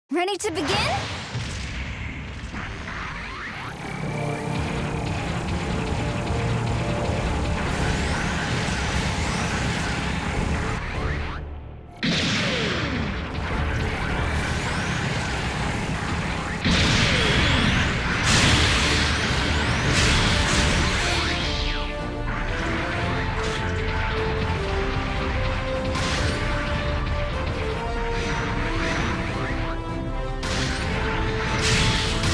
Ready to begin?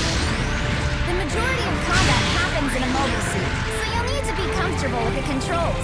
In a mobile suit, so you'll need to be comfortable with the controls.